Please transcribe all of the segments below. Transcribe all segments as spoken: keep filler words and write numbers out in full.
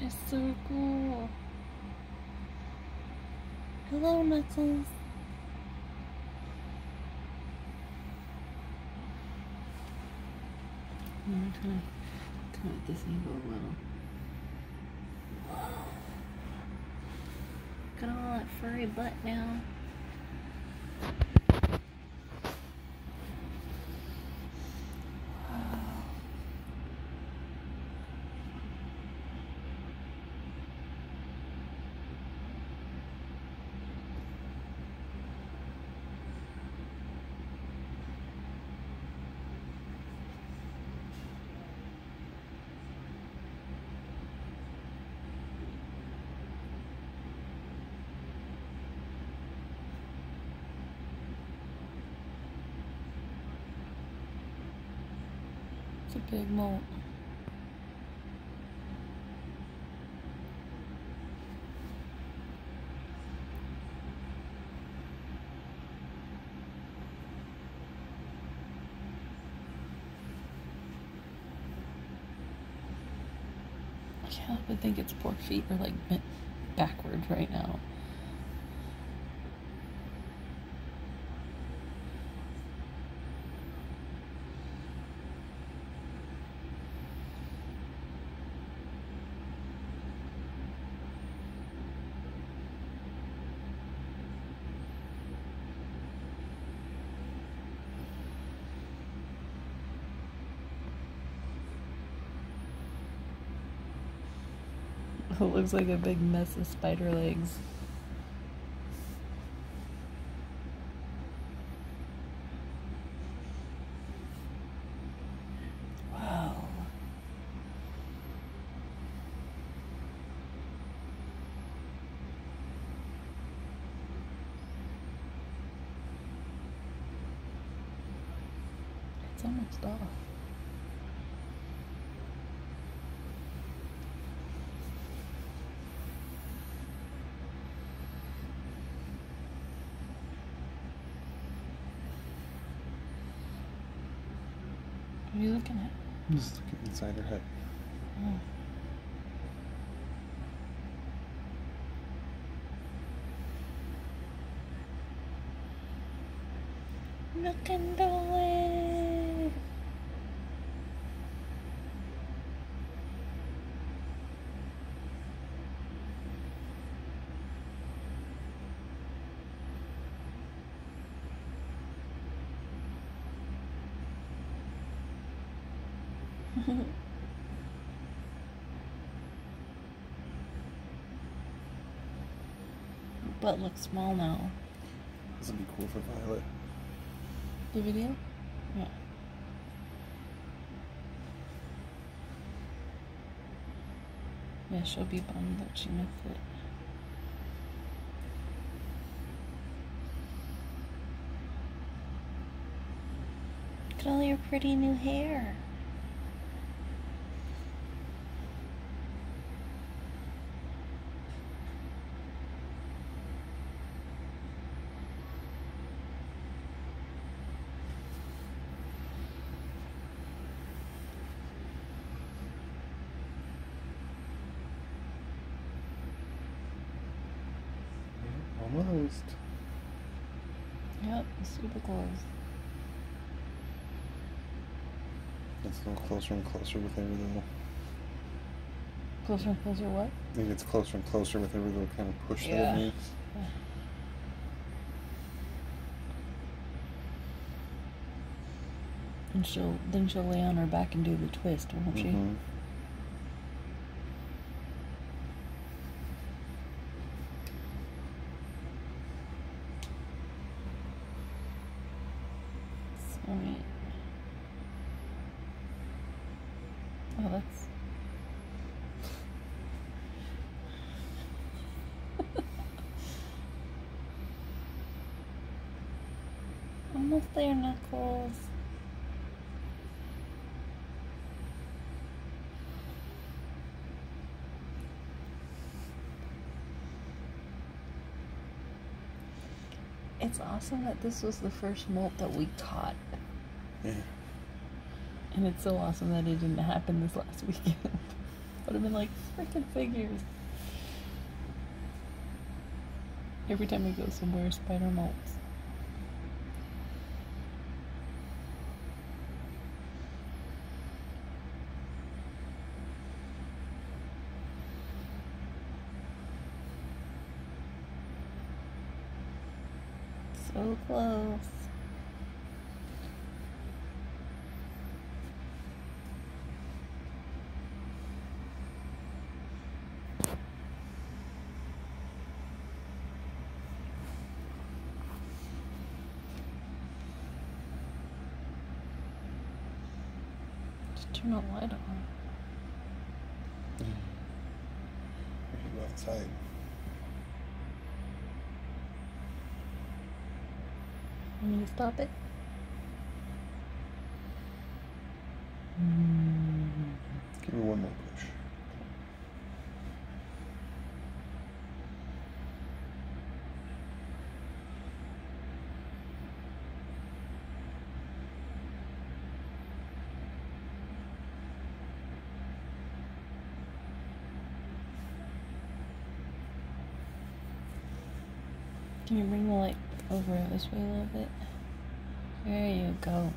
It's so cool. Hello, Knuckles. I'm gonna try to come at this angle a little. Got all that furry butt now. It's a big molt. I can't help but think its poor feet are like bent backward right now. It looks like a big mess of spider legs. Wow. It's almost off. What are you looking at? I'm just looking inside her head. Oh. Look and do it. Butt looks small now. This would be cool for Violet. The video? Yeah. Yeah, she'll be bummed that she missed it. Look at all your pretty new hair. Almost. Yep, super close. It's a little closer and closer with every little. Closer and closer what? I think it's closer and closer with every little kind of push Yeah. that it makes. Yeah. And she'll then she'll lay on her back and do the twist, won't she? Mm-hmm. Sweet. Oh, that's. Almost there, Knuckles. It's awesome that this was the first molt that we caught. Yeah. And it's so awesome that it didn't happen this last weekend. Put them in like freaking figures. Every time we go somewhere, Spider molts. So close. Just turn the light on. We can go outside. Want me to stop it? Give me one more push. Can you bring the light over this way a little bit? There you go.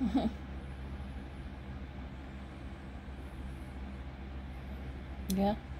Yeah.